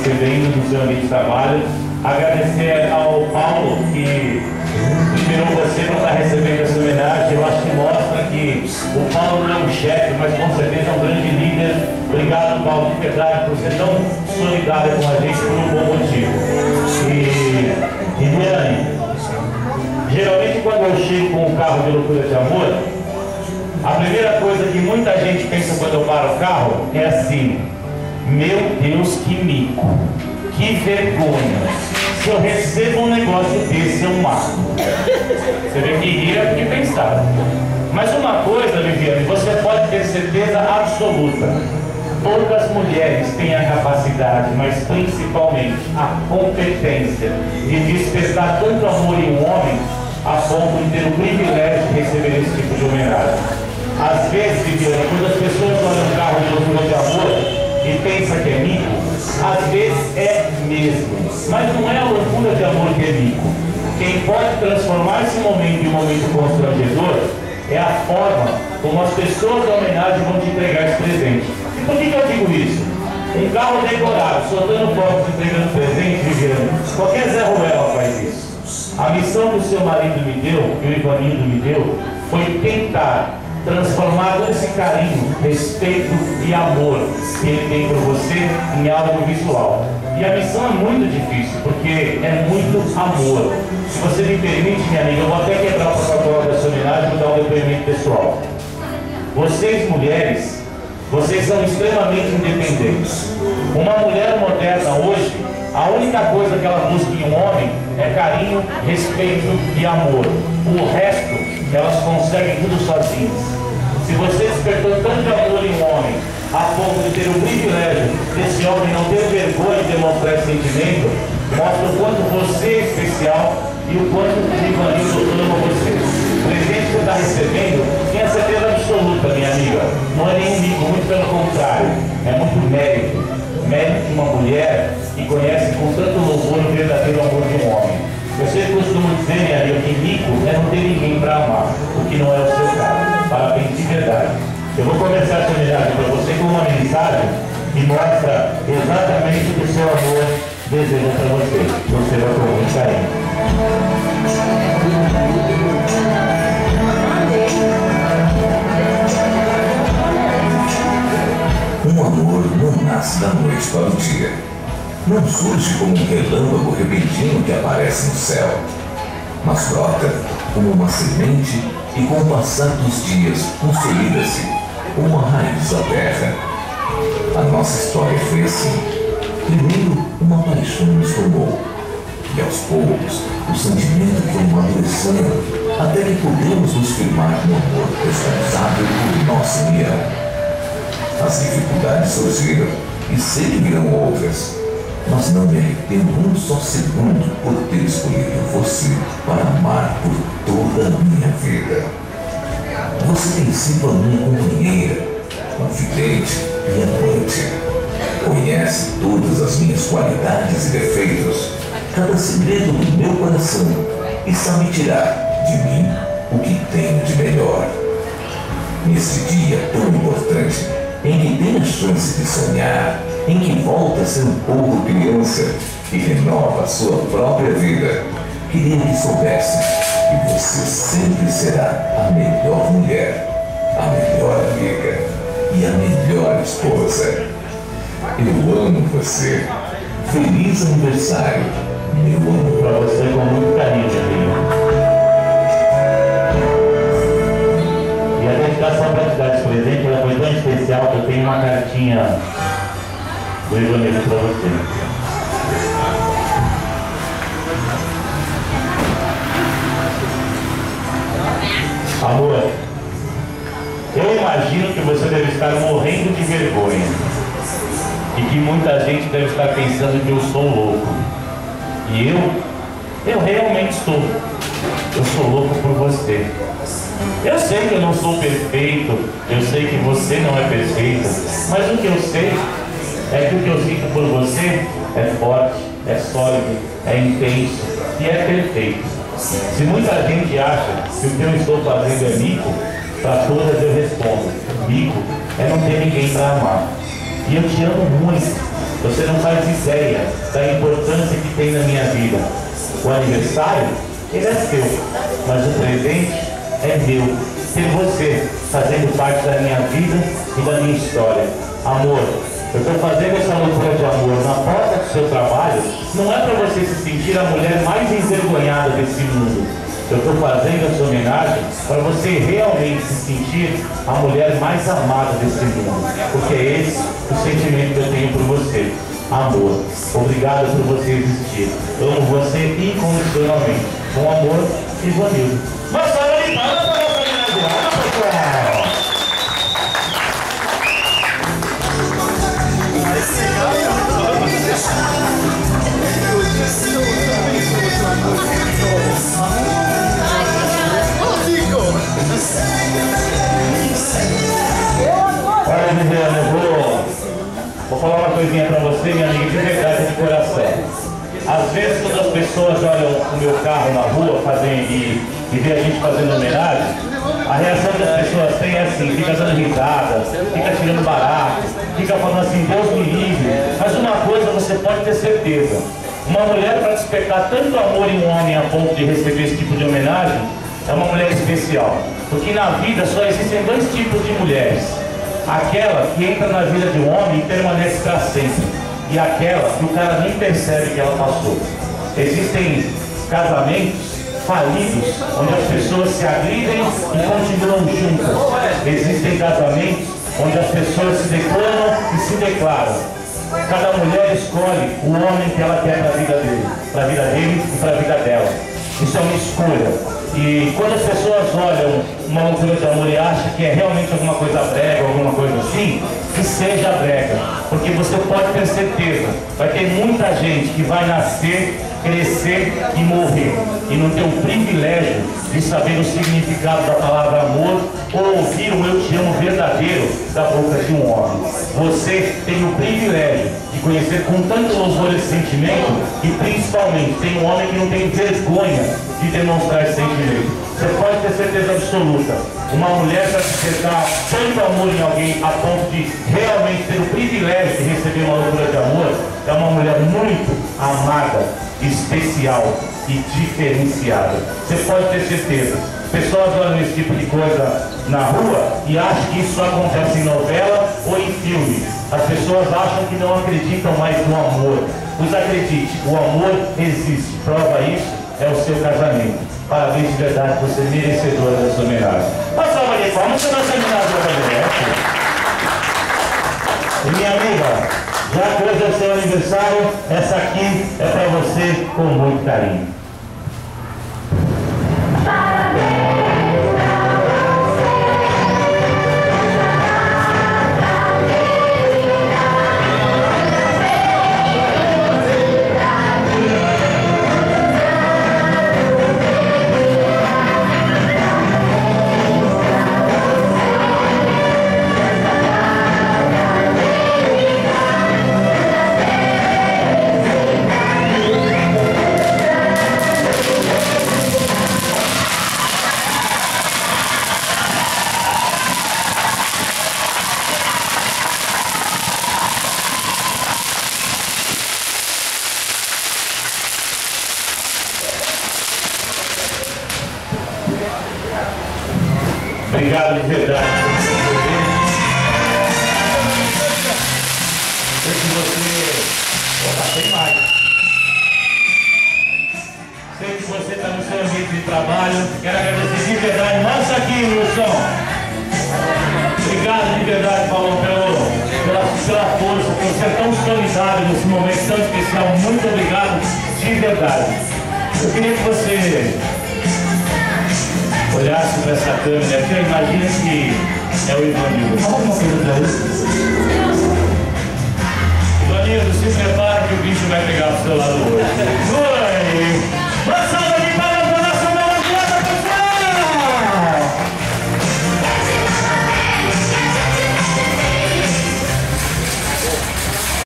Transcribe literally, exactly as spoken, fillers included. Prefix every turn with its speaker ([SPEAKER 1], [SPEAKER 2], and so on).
[SPEAKER 1] recebendo no seu ambiente de trabalho. Agradecer ao Paulo que inspirou você para estar recebendo essa homenagem. Eu acho que mostra que o Paulo não é um chefe, mas com certeza é um grande líder. Obrigado, Paulo, de verdade, por ser tão solidário com a gente por um bom motivo. E, e Diane, geralmente quando eu chego com um carro de loucura de amor, a primeira coisa que muita gente pensa quando eu paro o carro é assim: meu Deus, que mico, que vergonha. Se eu recebo um negócio desse, eu mato. Você vê que rir é porque pensar. Mas uma coisa, Viviane, você pode ter certeza absoluta: poucas mulheres têm a capacidade, mas principalmente a competência de despertar tanto amor em um homem a ponto de ter o privilégio de receber esse tipo de homenagem. Às vezes, Viviane, quando as pessoas olham um carro de loucura de amor e pensa que é mico, às vezes é mesmo, mas não é a loucura de amor que é mico. Quem pode transformar esse momento em um momento constrangedor é a forma como as pessoas da homenagem vão te entregar esse presente. E por que, que eu digo isso? Um carro decorado, soltando fogos, entregando presente, Viviane, qualquer Zé Ruela faz isso. A missão que o seu marido me deu, que o Ivanildo me deu, foi tentar transformar todo esse carinho, respeito e amor que ele tem por você em algo visual. E a missão é muito difícil, porque é muito amor. Se você me permite, minha amiga, eu vou até quebrar o protocolo dessa homenagem e vou dar um depoimento pessoal. Vocês, mulheres, vocês são extremamente independentes. Uma mulher moderna hoje, a única coisa que ela busca em um homem é carinho, respeito e amor. O resto, elas conseguem tudo sozinhas. Se você despertou tanto amor em um homem, a ponto de ter o privilégio desse homem não ter vergonha de demonstrar esse sentimento, mostra o quanto você é especial e o quanto o Ivanildo ama você. O presente que você está recebendo, tenha certeza absoluta, minha amiga, não é nenhum mico, muito pelo contrário, é muito mérito. Mérito de uma mulher que conhece com tanto louvor o verdadeiro amor de um homem. Eu sempre costumo dizer, minha amiga, que mico é não ter ninguém para amar, o que não é o seu caso. Parabéns de verdade. Eu vou começar essa homenagem para você com uma mensagem que mostra exatamente o que o seu amor deseja para você. Você vai com muito carinho.
[SPEAKER 2] Um amor não nasce da noite para o dia. Não surge como um relâmpago repentino que aparece no céu, mas brota como uma semente e com o passar dos dias consolida-se como uma raiz da terra. A nossa história foi assim. Primeiro, uma paixão nos tomou, e aos poucos o sentimento foi amadurecendo até que pudemos nos firmar no amor responsável por nossa união. As dificuldades surgiram e sei que virão outras, mas não me arrependo um só segundo por ter escolhido você para amar por toda a minha vida. Você tem sido a minha companheira, confidente e amante. Conhece todas as minhas qualidades e defeitos, cada segredo do meu coração, e sabe tirar de mim o que tenho de melhor. Neste dia tão importante, em que tem a chance de sonhar, em que volta a ser um pouco criança e renova a sua própria vida, queria que soubesse que você sempre será a melhor mulher, a melhor amiga e a melhor esposa. Eu amo você. Feliz aniversário, meu amor.
[SPEAKER 1] Para você com muito carinho, amigo. E a dedicação para te dar esse presente, ela foi tão especial que eu tenho uma cartinha do Ivanildo para você. Amor, eu imagino que você deve estar morrendo de vergonha e que muita gente deve estar pensando que eu sou louco. E eu, eu realmente estou. Eu sou louco por você. Eu sei que eu não sou perfeito, eu sei que você não é perfeita, mas o que eu sei é que o que eu sinto por você é forte, é sólido, é intenso e é perfeito. Se muita gente acha que o que eu estou fazendo é mico, para todas eu respondo: mico é não ter ninguém para amar. E eu te amo muito, Você não faz ideia da importância que tem na minha vida. O aniversário, ele é seu, mas o presente é meu. Ter você fazendo parte da minha vida e da minha história. Amor, eu estou fazendo essa loucura de amor na porta do seu trabalho, não é para você se sentir a mulher mais envergonhada desse mundo. Eu estou fazendo essa homenagem para você realmente se sentir a mulher mais amada desse mundo. Porque é esse o sentimento que eu tenho por você. Amor, obrigado por você existir. Amo você incondicionalmente. Com amor, Ivanildo. Mas para de falar para essa homenagem, pessoal! Olha, Viviane, eu vou, vou falar uma coisinha pra você, minha amiga, de verdade, de coração. Às vezes, quando as pessoas olham o meu carro na rua fazem, e, e vê a gente fazendo homenagem, a reação que as pessoas têm é assim, fica dando risada, fica tirando barato, fica falando assim, Deus me livre. Mas uma coisa você pode ter certeza, uma mulher para despertar tanto amor em um homem a ponto de receber esse tipo de homenagem, é uma mulher especial. Porque na vida só existem dois tipos de mulheres. Aquela que entra na vida de um homem e permanece para sempre. E aquela que o cara nem percebe que ela passou. Existem casamentos falidos, onde as pessoas se agridem e continuam juntas. Existem casamentos onde as pessoas se declaram e se declaram. Cada mulher escolhe o homem que ela quer para a vida dele, para a vida dele e para a vida dela. Isso é uma escolha. E quando as pessoas olham uma loucura de amor e acham que é realmente alguma coisa brega, alguma coisa assim, que seja brega. Porque você pode ter certeza, vai ter muita gente que vai nascer, crescer e morrer. E não ter o privilégio de saber o significado da palavra amor ou ouvir o eu te amo verdadeiro da boca de um homem. Você tem o privilégio de conhecer com tanto louvor esse sentimento e principalmente tem um homem que não tem vergonha de demonstrar esse sentimento. Você pode ter certeza absoluta, uma mulher para despertar tanto amor em alguém a ponto de realmente ter o privilégio de receber uma loucura de amor, é uma mulher muito amada, especial e diferenciada. Você pode ter certeza. Pessoas olham esse tipo de coisa na rua e acham que isso acontece em novela ou em filme. As pessoas acham que não acreditam mais no amor. Pois acredite, o amor existe. Prova isso é o seu casamento. Parabéns de verdade, você é merecedora dessa homenagem. Uma salva de palmas para nossa homenagem ao Minha amiga, já que hoje é o seu aniversário, essa aqui é para você com muito carinho. Obrigado de verdade. Sei que você... Opa, tem mais. Sei que você está no seu ambiente de trabalho. Quero agradecer de verdade. Mostra aqui, Wilson. Obrigado de verdade, Paulo, pelo, pela, pela força, por ser tão solidário nesse momento tão especial. Muito obrigado de verdade. Eu queria que você olhasse para essa câmera aqui, imagina que é o Ivanildo. Fala uma coisa para isso. Ivanildo, se prepara que o bicho vai pegar pro seu lado hoje.